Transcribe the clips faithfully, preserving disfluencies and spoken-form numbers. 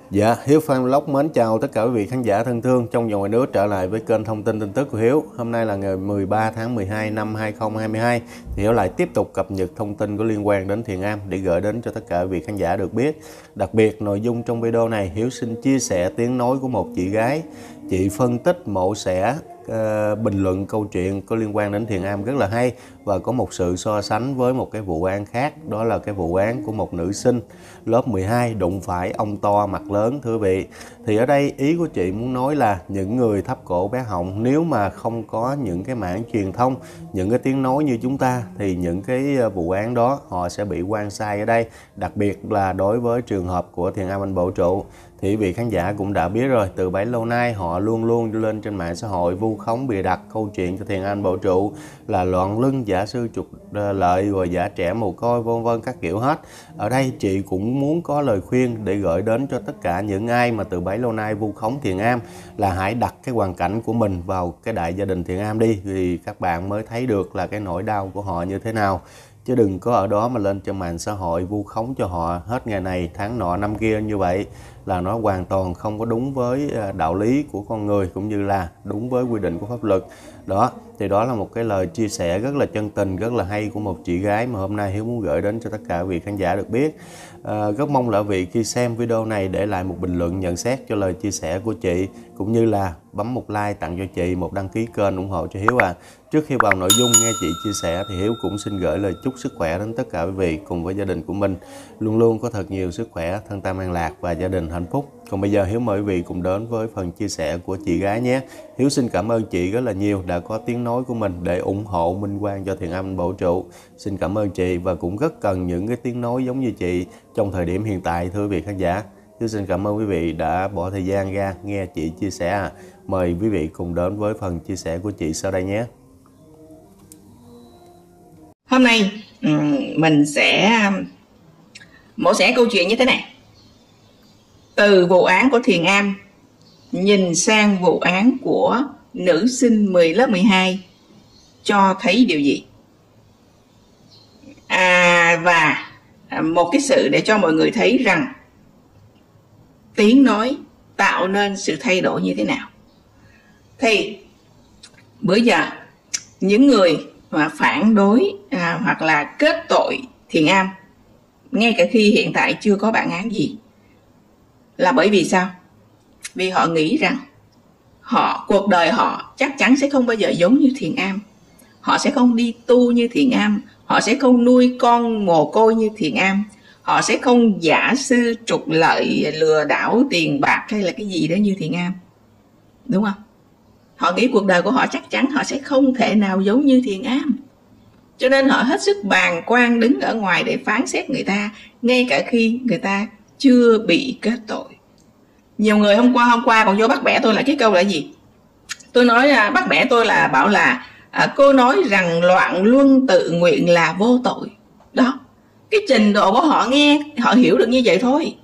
Dạ, Hiếu Phan Vlog mến chào tất cả quý vị khán giả thân thương trong và ngoài nước trở lại với kênh thông tin tin tức của Hiếu. Hôm nay là ngày mười ba tháng mười hai năm hai nghìn không trăm hai mươi hai thì Hiếu lại tiếp tục cập nhật thông tin có liên quan đến Thiện Am để gửi đến cho tất cả quý vị khán giả được biết. Đặc biệt nội dung trong video này Hiếu xin chia sẻ tiếng nói của một chị gái. Chị phân tích mổ xẻ uh, bình luận câu chuyện có liên quan đến Thiện Am rất là hay và có một sự so sánh với một cái vụ án khác, đó là cái vụ án của một nữ sinh lớp mười hai đụng phải ông to mặt lớn thưa quý vị. Thì ở đây ý của chị muốn nói là những người thấp cổ bé họng, nếu mà không có những cái mảng truyền thông, những cái tiếng nói như chúng ta thì những cái vụ án đó họ sẽ bị oan sai ở đây. Đặc biệt là đối với trường hợp của Thiện Am Anh Vũ Trụ thì quý vị khán giả cũng đã biết rồi, từ bấy lâu nay họ luôn luôn đưa lên trên mạng xã hội vu khống bịa đặt câu chuyện cho Thiện Am Vũ Trụ là loạn lưng, giả sư trục lợi, rồi giả trẻ mồ côi vân vân các kiểu hết. Ở đây chị cũng muốn có lời khuyên để gửi đến cho tất cả những ai mà từ bấy lâu nay vu khống Thiện Am là hãy đặt cái hoàn cảnh của mình vào cái đại gia đình Thiện Am đi, thì các bạn mới thấy được là cái nỗi đau của họ như thế nào. Chứ đừng có ở đó mà lên trên mạng xã hội vu khống cho họ hết ngày này tháng nọ năm kia, như vậy là nó hoàn toàn không có đúng với đạo lý của con người cũng như là đúng với quy định của pháp luật. Đó, thì đó là một cái lời chia sẻ rất là chân tình, rất là hay của một chị gái mà hôm nay Hiếu muốn gửi đến cho tất cả quý vị khán giả được biết. À, rất mong là quý vị khi xem video này để lại một bình luận nhận xét cho lời chia sẻ của chị, cũng như là bấm một like tặng cho chị, một đăng ký kênh ủng hộ cho Hiếu à. Trước khi vào nội dung nghe chị chia sẻ thì Hiếu cũng xin gửi lời chúc sức khỏe đến tất cả quý vị cùng với gia đình của mình, luôn luôn có thật nhiều sức khỏe, thân tam an lạc và gia đình hạnh phúc. Còn bây giờ Hiếu mời quý vị cùng đến với phần chia sẻ của chị gái nhé. Hiếu xin cảm ơn chị rất là nhiều đã có tiếng nói của mình để ủng hộ minh oan cho Thiện Am Anh Vũ Trụ. Xin cảm ơn chị và cũng rất cần những cái tiếng nói giống như chị trong thời điểm hiện tại thưa quý vị khán giả. Hiếu xin cảm ơn quý vị đã bỏ thời gian ra nghe chị chia sẻ. Mời quý vị cùng đến với phần chia sẻ của chị sau đây nhé. Hôm nay mình sẽ mổ xẻ câu chuyện như thế này. Từ vụ án của Thiện Am nhìn sang vụ án của nữ sinh mười lớp mười hai cho thấy điều gì? À, và một cái sự để cho mọi người thấy rằng tiếng nói tạo nên sự thay đổi như thế nào. Thì bữa giờ những người mà phản đối à, hoặc là kết tội Thiện Am ngay cả khi hiện tại chưa có bản án gì là bởi vì sao? Vì họ nghĩ rằng họ cuộc đời họ chắc chắn sẽ không bao giờ giống như Thiện Am. Họ sẽ không đi tu như Thiện Am, họ sẽ không nuôi con mồ côi như Thiện Am, họ sẽ không giả sư trục lợi, lừa đảo tiền bạc hay là cái gì đó như Thiện Am. Đúng không? Họ nghĩ cuộc đời của họ chắc chắn họ sẽ không thể nào giống như Thiện Am. Cho nên họ hết sức bàng quan đứng ở ngoài để phán xét người ta, ngay cả khi người ta chưa bị kết tội. Nhiều người hôm qua hôm qua còn vô bắt bẻ tôi là cái câu là gì? Tôi nói là bắt bẻ tôi là bảo là à, cô nói rằng loạn luân tự nguyện là vô tội. Đó, cái trình độ của họ nghe, họ hiểu được như vậy thôi.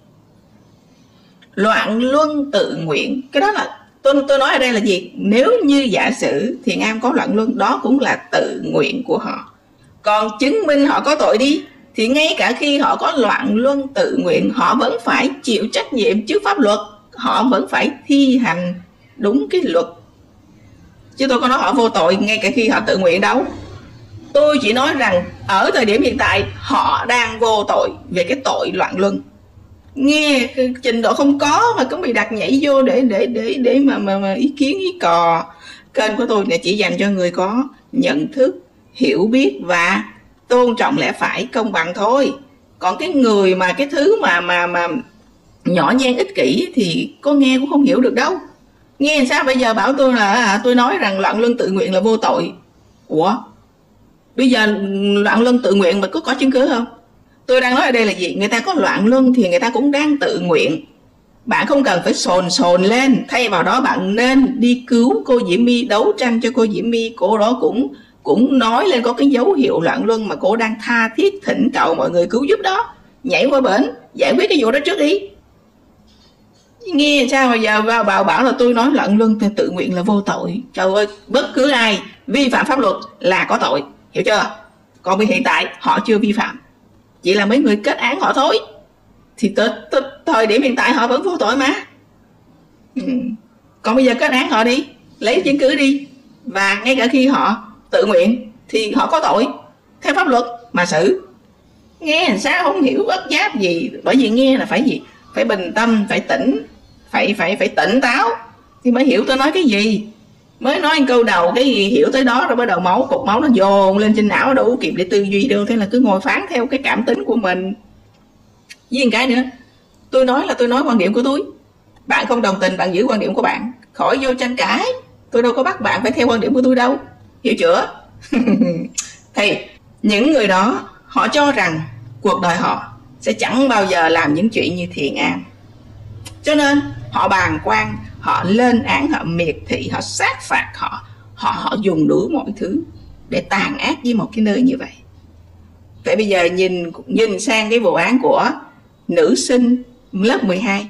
Loạn luân tự nguyện, cái đó là tôi tôi nói ở đây là gì? Nếu như giả sử Thiện Am có loạn luân, đó cũng là tự nguyện của họ. Còn chứng minh họ có tội đi, thì ngay cả khi họ có loạn luân tự nguyện, họ vẫn phải chịu trách nhiệm trước pháp luật, họ vẫn phải thi hành đúng cái luật. Chứ tôi có nói họ vô tội ngay cả khi họ tự nguyện đâu. Tôi chỉ nói rằng ở thời điểm hiện tại họ đang vô tội về cái tội loạn luân. Nghe trình độ không có mà cũng bị đặt nhảy vô để để để để mà mà, mà ý kiến ý cò. Kênh của tôi này chỉ dành cho người có nhận thức, hiểu biết và tôn trọng lẽ phải, công bằng thôi. Còn cái người mà cái thứ mà mà mà nhỏ nhen ích kỷ thì có nghe cũng không hiểu được đâu. Nghe sao bây giờ bảo tôi là à, tôi nói rằng loạn luân tự nguyện là vô tội. Ủa? Bây giờ loạn luân tự nguyện mà có có chứng cứ không? Tôi đang nói ở đây là gì? Người ta có loạn luân thì người ta cũng đang tự nguyện. Bạn không cần phải sồn sồn lên. Thay vào đó bạn nên đi cứu cô Diễm My, đấu tranh cho cô Diễm My. Cô đó cũng cũng nói lên có cái dấu hiệu loạn luân mà cô đang tha thiết thỉnh cầu mọi người cứu giúp đó. Nhảy qua bển, giải quyết cái vụ đó trước đi. Nghe sao mà giờ vào bảo bảo là tôi nói loạn luân thì tự nguyện là vô tội. Trời ơi, bất cứ ai vi phạm pháp luật là có tội, hiểu chưa? Còn vì hiện tại họ chưa vi phạm, chỉ là mấy người kết án họ thôi. thì tới, tới thời điểm hiện tại họ vẫn vô tội mà. Ừ. Còn bây giờ kết án họ đi, lấy chứng cứ đi, và ngay cả khi họ tự nguyện thì họ có tội theo pháp luật mà xử. Nghe làm sao không hiểu bất giáp gì, bởi vì nghe là phải gì, phải bình tâm, phải tỉnh, phải phải phải tỉnh táo thì mới hiểu tôi nói cái gì. Mới nói một câu đầu cái gì hiểu tới đó rồi bắt đầu máu cục máu nó dồn lên trên não, đâu có kịp để tư duy đâu, thế là cứ ngồi phán theo cái cảm tính của mình. Với một cái nữa, tôi nói là tôi nói quan điểm của tôi, bạn không đồng tình bạn giữ quan điểm của bạn, khỏi vô tranh cãi, tôi đâu có bắt bạn phải theo quan điểm của tôi đâu, hiểu chưa? Thì những người đó họ cho rằng cuộc đời họ sẽ chẳng bao giờ làm những chuyện như Thiện Am, cho nên họ bàng quan, họ lên án, họ miệt thị, họ sát phạt, họ họ họ dùng đủ mọi thứ để tàn ác với một cái nơi như vậy. Vậy bây giờ nhìn nhìn sang cái vụ án của nữ sinh lớp mười hai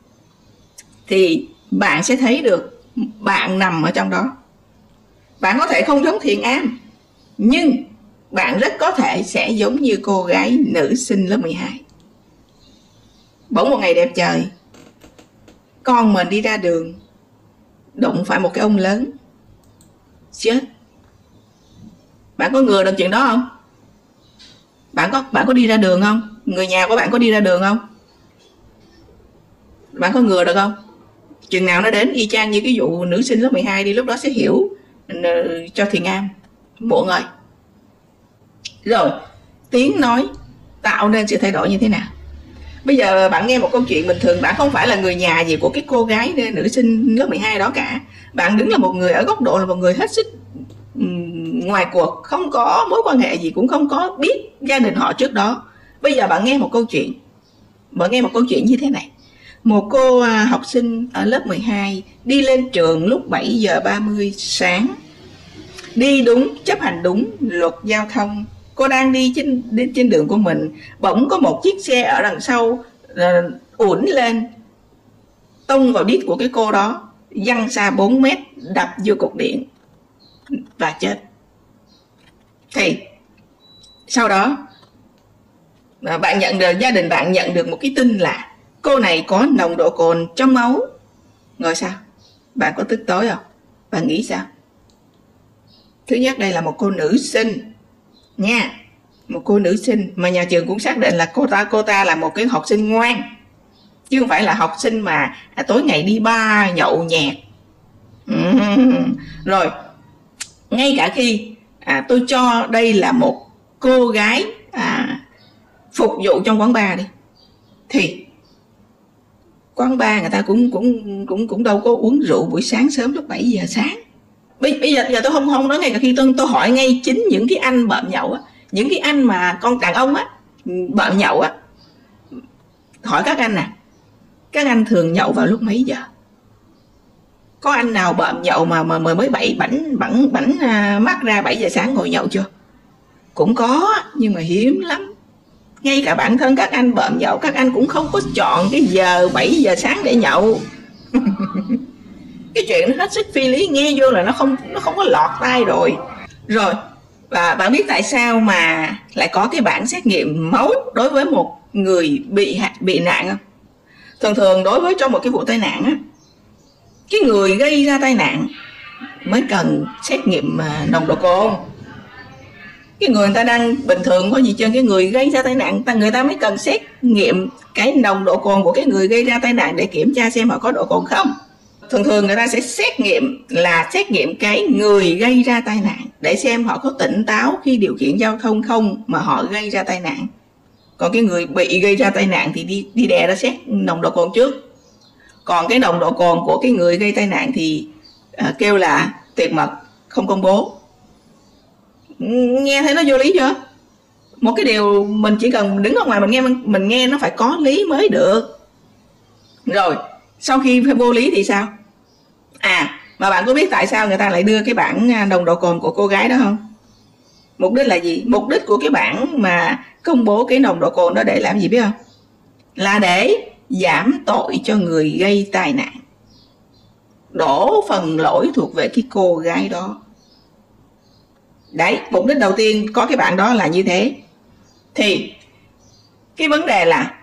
thì bạn sẽ thấy được bạn nằm ở trong đó. Bạn có thể không giống Thiện Am, nhưng bạn rất có thể sẽ giống như cô gái nữ sinh lớp mười hai. Bỗng một ngày đẹp trời, con mình đi ra đường đụng phải một cái ông lớn, chết. Bạn có ngờ được chuyện đó không? Bạn có bạn có đi ra đường không? Người nhà của bạn có đi ra đường không? Bạn có ngờ được không? Chừng nào nó đến y chang như cái vụ nữ sinh lớp mười hai đi, lúc đó sẽ hiểu uh, cho Thiện Am. Muộn rồi. Rồi, tiếng nói tạo nên sự thay đổi như thế nào? Bây giờ bạn nghe một câu chuyện bình thường, bạn không phải là người nhà gì của cái cô gái nữ sinh lớp mười hai đó cả. Bạn đứng là một người ở góc độ là một người hết sức um, ngoài cuộc, không có mối quan hệ gì, cũng không có biết gia đình họ trước đó. Bây giờ bạn nghe một câu chuyện, bạn nghe một câu chuyện như thế này. Một cô à, học sinh ở lớp mười hai đi lên trường lúc bảy giờ ba mươi sáng, đi đúng, chấp hành đúng luật giao thông. Cô đang đi trên, đi trên đường của mình, bỗng có một chiếc xe ở đằng sau uh, uốn lên, tông vào đít của cái cô đó, văng xa bốn mét, đập vô cột điện và chết. Thì sau đó bạn nhận được, gia đình bạn nhận được một cái tin là cô này có nồng độ cồn trong máu. Rồi sao? Bạn có tức tối không? Bạn nghĩ sao? Thứ nhất, đây là một cô nữ sinh nha, một cô nữ sinh mà nhà trường cũng xác định là cô ta cô ta là một cái học sinh ngoan, chứ không phải là học sinh mà à, tối ngày đi bar nhậu nhẹt. uhm. Rồi ngay cả khi à, tôi cho đây là một cô gái à, phục vụ trong quán bar đi, thì quán bar người ta cũng cũng cũng cũng đâu có uống rượu buổi sáng sớm lúc bảy giờ sáng. Bây, bây giờ, giờ tôi không không nói, ngay cả khi tôi tôi hỏi ngay chính những cái anh bợm nhậu á, những cái anh mà con đàn ông á bợm nhậu á, hỏi các anh nè, các anh thường nhậu vào lúc mấy giờ? Có anh nào bợm nhậu mà mà mới bảy bảnh bảnh bảnh mắt ra bảy giờ sáng ngồi nhậu chưa? Cũng có, nhưng mà hiếm lắm. Ngay cả bản thân các anh bợm nhậu, các anh cũng không có chọn cái giờ bảy giờ sáng để nhậu. Cái chuyện nó hết sức phi lý, nghe vô là nó không nó không có lọt tai rồi. Rồi, và bạn biết tại sao mà lại có cái bản xét nghiệm máu đối với một người bị bị nạn không? Thường thường đối với trong một cái vụ tai nạn á, cái người gây ra tai nạn mới cần xét nghiệm nồng độ cồn. Cái người người ta đang bình thường có gì trơn, cái người gây ra tai nạn người ta mới cần xét nghiệm cái nồng độ cồn của cái người gây ra tai nạn để kiểm tra xem họ có độ cồn không. Thường thường người ta sẽ xét nghiệm là xét nghiệm cái người gây ra tai nạn để xem họ có tỉnh táo khi điều khiển giao thông không mà họ gây ra tai nạn. Còn cái người bị gây ra tai nạn thì đi đi đè ra xét nồng độ cồn trước. Còn cái nồng độ cồn của cái người gây tai nạn thì uh, kêu là tuyệt mật, không công bố. Nghe thấy nó vô lý chưa? Một cái điều mình chỉ cần đứng ở ngoài mình nghe mình nghe nó phải có lý mới được. Rồi sau khi vô lý thì sao? À, mà bạn có biết tại sao người ta lại đưa cái bảng nồng độ cồn của cô gái đó không? Mục đích là gì? Mục đích của cái bảng mà công bố cái nồng độ cồn đó để làm gì biết không? Là để giảm tội cho người gây tai nạn, đổ phần lỗi thuộc về cái cô gái đó. Đấy, mục đích đầu tiên có cái bảng đó là như thế. Thì cái vấn đề là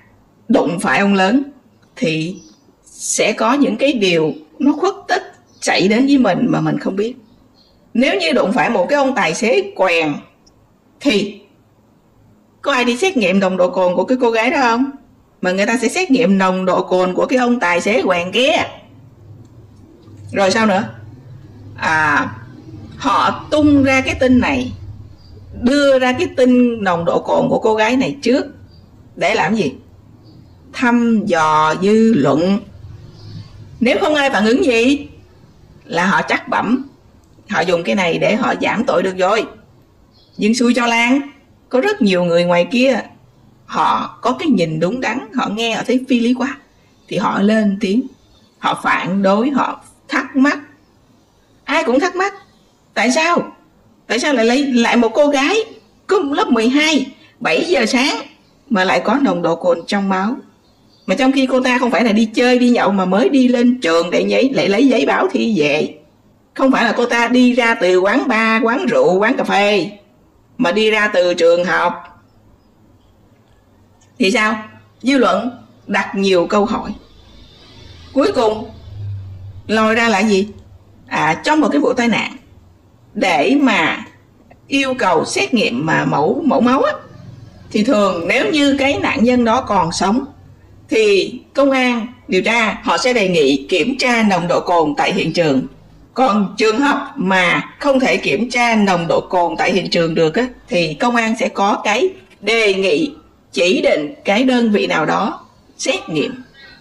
đụng phải ông lớn thì sẽ có những cái điều nó khuất tất xảy đến với mình mà mình không biết. Nếu như đụng phải một cái ông tài xế quèn thì có ai đi xét nghiệm nồng độ cồn của cái cô gái đó không? Mà người ta sẽ xét nghiệm nồng độ cồn của cái ông tài xế quèn kia. Rồi sao nữa? À, họ tung ra cái tin này, đưa ra cái tin nồng độ cồn của cô gái này trước để làm gì? Thăm dò dư luận. Nếu không ai phản ứng gì là họ chắc bẩm họ dùng cái này để họ giảm tội được rồi. Nhưng xui cho Lan, có rất nhiều người ngoài kia họ có cái nhìn đúng đắn, họ nghe họ thấy phi lý quá thì họ lên tiếng, họ phản đối, họ thắc mắc. Ai cũng thắc mắc tại sao tại sao lại lấy lại một cô gái có lớp mười hai, bảy giờ sáng mà lại có nồng độ cồn trong máu, mà trong khi cô ta không phải là đi chơi đi nhậu mà mới đi lên trường để giấy để lấy giấy báo thi về. Không phải là cô ta đi ra từ quán bar, quán rượu, quán cà phê, mà đi ra từ trường học. Thì sao? Dư luận đặt nhiều câu hỏi. Cuối cùng lòi ra là gì? À, trong một cái vụ tai nạn, để mà yêu cầu xét nghiệm mà mẫu mẫu máu á, thì thường nếu như cái nạn nhân đó còn sống thì công an điều tra họ sẽ đề nghị kiểm tra nồng độ cồn tại hiện trường. Còn trường hợp mà không thể kiểm tra nồng độ cồn tại hiện trường được á, thì công an sẽ có cái đề nghị chỉ định cái đơn vị nào đó xét nghiệm.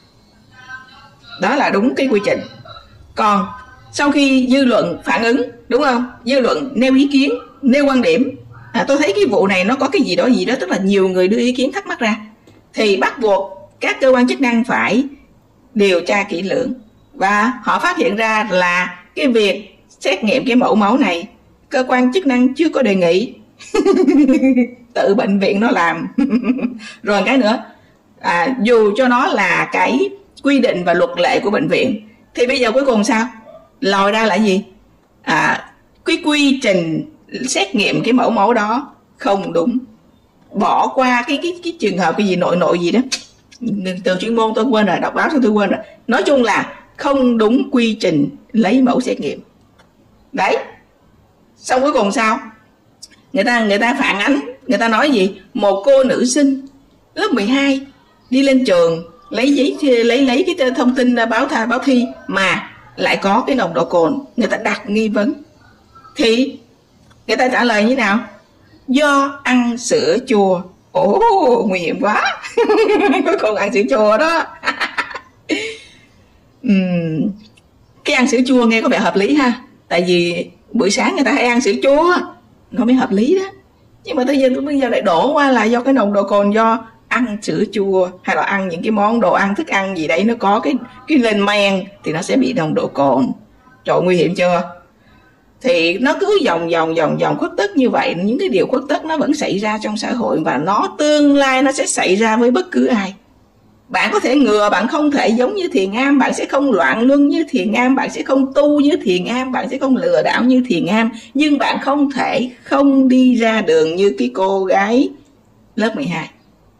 Đó là đúng cái quy trình. Còn sau khi dư luận phản ứng, đúng không? Dư luận nêu ý kiến, nêu quan điểm, à, tôi thấy cái vụ này nó có cái gì đó gì đó, tức là nhiều người đưa ý kiến thắc mắc ra, thì bắt buộc các cơ quan chức năng phải điều tra kỹ lưỡng. Và họ phát hiện ra là cái việc xét nghiệm cái mẫu máu này cơ quan chức năng chưa có đề nghị. Tự bệnh viện nó làm. Rồi cái nữa, à, dù cho nó là cái quy định và luật lệ của bệnh viện thì bây giờ cuối cùng sao? Lòi ra là gì? À, cái quy trình xét nghiệm cái mẫu máu đó không đúng. Bỏ qua cái cái cái trường hợp cái gì nội nội gì đó, từ chuyên môn tôi quên rồi, đọc báo xong tôi quên rồi. Nói chung là không đúng quy trình lấy mẫu xét nghiệm. Đấy. Xong cuối cùng sao? Người ta người ta phản ánh, người ta nói gì? Một cô nữ sinh lớp mười hai đi lên trường lấy giấy lấy lấy cái thông tin báo tha báo thi mà lại có cái nồng độ cồn. Người ta đặt nghi vấn thì người ta trả lời như thế nào? Do ăn sữa chua. Ồ, nguy hiểm quá. Cuối cùng ăn sữa chua đó. uhm, cái ăn sữa chua nghe có vẻ hợp lý ha, tại vì buổi sáng người ta hay ăn sữa chua, nó mới hợp lý đó. Nhưng mà bây giờ bây giờ lại đổ qua là do cái nồng độ cồn do ăn sữa chua, hay là ăn những cái món đồ ăn thức ăn gì đấy nó có cái cái lên men thì nó sẽ bị nồng độ cồn. Trời, nguy hiểm chưa? Thì nó cứ vòng vòng vòng vòng khuất tất như vậy, những cái điều khuất tất nó vẫn xảy ra trong xã hội, và nó tương lai nó sẽ xảy ra với bất cứ ai. Bạn có thể ngừa, bạn không thể giống như Thiền Am, bạn sẽ không loạn luân như Thiền Am, bạn sẽ không tu như Thiền Am, bạn sẽ không lừa đảo như Thiền Am, nhưng bạn không thể không đi ra đường như cái cô gái lớp mười hai.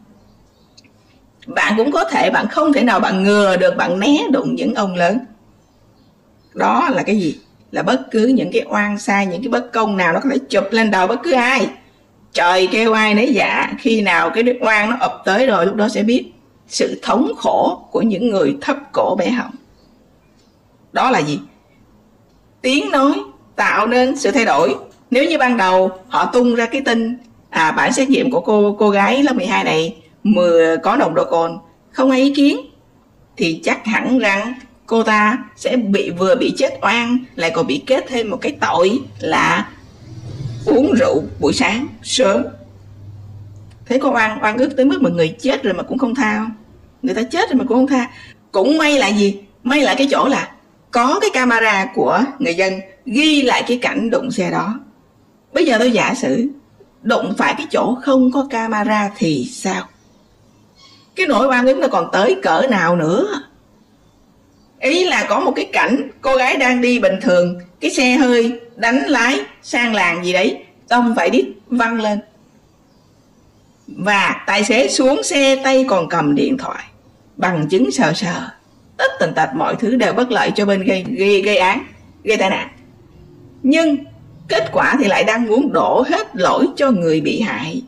Bạn cũng có thể, bạn không thể nào bạn ngừa được, bạn né đụng những ông lớn. Đó là cái gì? Là bất cứ những cái oan sai, những cái bất công nào nó có thể chụp lên đầu bất cứ ai. Trời kêu ai nấy dạ, khi nào cái oan nó ập tới rồi lúc đó sẽ biết sự thống khổ của những người thấp cổ bé họng. Đó là gì? Tiếng nói tạo nên sự thay đổi. Nếu như ban đầu họ tung ra cái tin à, bản xét nghiệm của cô cô gái lớp mười hai này mười có nồng độ cồn, không ai ý kiến, thì chắc hẳn rằng cô ta sẽ bị vừa bị chết oan, lại còn bị kết thêm một cái tội là uống rượu buổi sáng sớm. Thế có oan oan ức tới mức mà người chết rồi mà cũng không tha không? Người ta chết rồi mà cũng không tha. Cũng may là gì? May là cái chỗ là có cái camera của người dân ghi lại cái cảnh đụng xe đó. Bây giờ tôi giả sử đụng phải cái chỗ không có camera thì sao? Cái nỗi oan ức nó còn tới cỡ nào nữa? Ý là có một cái cảnh cô gái đang đi bình thường, cái xe hơi đánh lái sang làng gì đấy, tông phải đít văng lên. Và tài xế xuống xe tay còn cầm điện thoại, bằng chứng sờ sờ, tất tần tật mọi thứ đều bất lợi cho bên gây, gây, gây án, gây tai nạn. Nhưng kết quả thì lại đang muốn đổ hết lỗi cho người bị hại.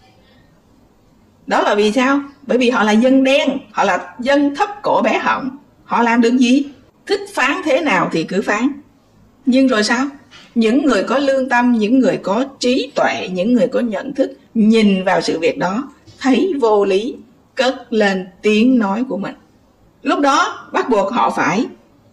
Đó là vì sao? Bởi vì họ là dân đen, họ là dân thấp cổ bé họng. Họ làm được gì? Thích phán thế nào thì cứ phán. Nhưng rồi sao? Những người có lương tâm, những người có trí tuệ, những người có nhận thức nhìn vào sự việc đó, thấy vô lý, cất lên tiếng nói của mình. Lúc đó bắt buộc họ phải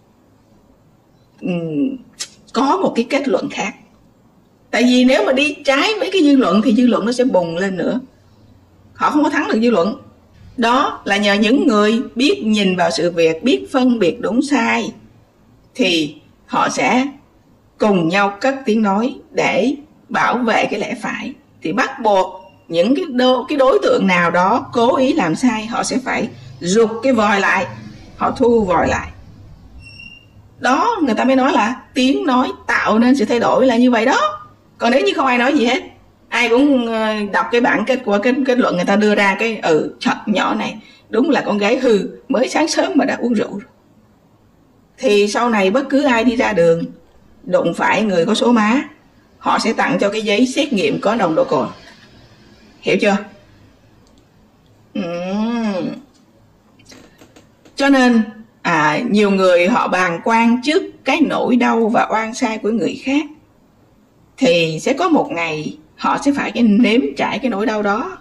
um, có một cái kết luận khác. Tại vì nếu mà đi trái với cái dư luận thì dư luận nó sẽ bùng lên nữa. Họ không có thắng được dư luận. Đó là nhờ những người biết nhìn vào sự việc, biết phân biệt đúng sai, thì họ sẽ cùng nhau cất tiếng nói để bảo vệ cái lẽ phải. Thì bắt buộc những cái, đo, cái đối tượng nào đó cố ý làm sai, họ sẽ phải rụt cái vòi lại, họ thu vòi lại. Đó, người ta mới nói là tiếng nói tạo nên sự thay đổi là như vậy đó. Còn nếu như không ai nói gì hết, ai cũng đọc cái bản kết của kết, kết luận người ta đưa ra cái ừ chọn nhỏ này đúng là con gái hư, mới sáng sớm mà đã uống rượu rồi, thì sau này bất cứ ai đi ra đường đụng phải người có số má, họ sẽ tặng cho cái giấy xét nghiệm có nồng độ cồn. Hiểu chưa? Uhm. Cho nên à, nhiều người họ bàng quan trước cái nỗi đau và oan sai của người khác, thì sẽ có một ngày họ sẽ phải cái nếm trải cái nỗi đau đó.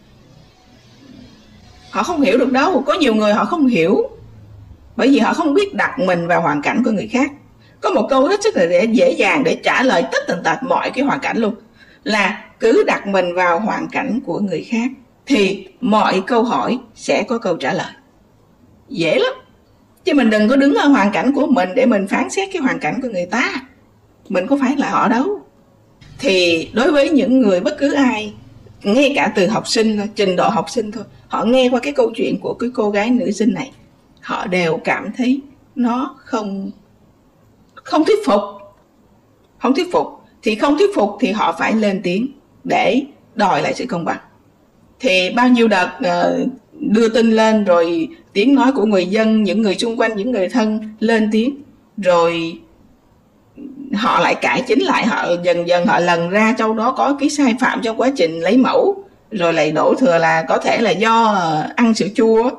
Họ không hiểu được đâu. Có nhiều người họ không hiểu, bởi vì họ không biết đặt mình vào hoàn cảnh của người khác. Có một câu hết sức là dễ dàng để trả lời tất tần tật mọi cái hoàn cảnh luôn, là cứ đặt mình vào hoàn cảnh của người khác thì mọi câu hỏi sẽ có câu trả lời. Dễ lắm. Chứ mình đừng có đứng ở hoàn cảnh của mình để mình phán xét cái hoàn cảnh của người ta. Mình có phải là họ đâu. Thì đối với những người bất cứ ai, ngay cả từ học sinh thôi, trình độ học sinh thôi, họ nghe qua cái câu chuyện của cái cô gái nữ sinh này, họ đều cảm thấy nó không không thuyết phục. Không thuyết phục. Thì không thuyết phục thì họ phải lên tiếng để đòi lại sự công bằng. Thì bao nhiêu đợt uh, đưa tin lên, rồi tiếng nói của người dân, những người xung quanh, những người thân lên tiếng, rồi họ lại cải chính lại, họ dần dần họ lần ra trong đó có cái sai phạm trong quá trình lấy mẫu, rồi lại đổ thừa là có thể là do ăn sữa chua.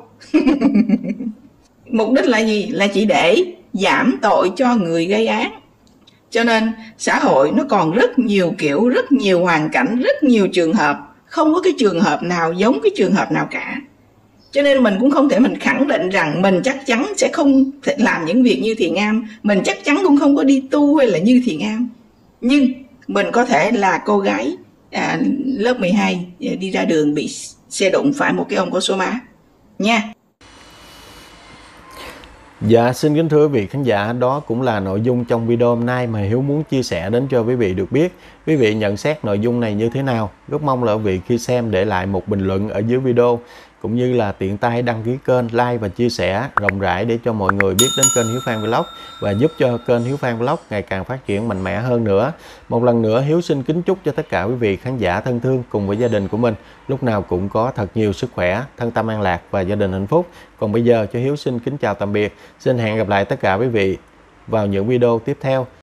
Mục đích là gì? Là chỉ để giảm tội cho người gây án. Cho nên xã hội nó còn rất nhiều kiểu, rất nhiều hoàn cảnh, rất nhiều trường hợp. Không có cái trường hợp nào giống cái trường hợp nào cả. Cho nên mình cũng không thể mình khẳng định rằng mình chắc chắn sẽ không thể làm những việc như Thiện Am, mình chắc chắn cũng không có đi tu hay là như Thiện Am. Nhưng mình có thể là cô gái à, lớp mười hai đi ra đường bị xe đụng phải một cái ông có số má nha. Dạ, xin kính thưa quý vị khán giả, đó cũng là nội dung trong video hôm nay mà Hiếu muốn chia sẻ đến cho quý vị được biết. Quý vị nhận xét nội dung này như thế nào? Rất mong là quý vị khi xem để lại một bình luận ở dưới video, cũng như là tiện tay đăng ký kênh, like và chia sẻ rộng rãi để cho mọi người biết đến kênh Hiếu Phan Vlog và giúp cho kênh Hiếu Phan Vlog ngày càng phát triển mạnh mẽ hơn nữa. Một lần nữa Hiếu xin kính chúc cho tất cả quý vị khán giả thân thương cùng với gia đình của mình lúc nào cũng có thật nhiều sức khỏe, thân tâm an lạc và gia đình hạnh phúc. Còn bây giờ cho Hiếu xin kính chào tạm biệt. Xin hẹn gặp lại tất cả quý vị vào những video tiếp theo.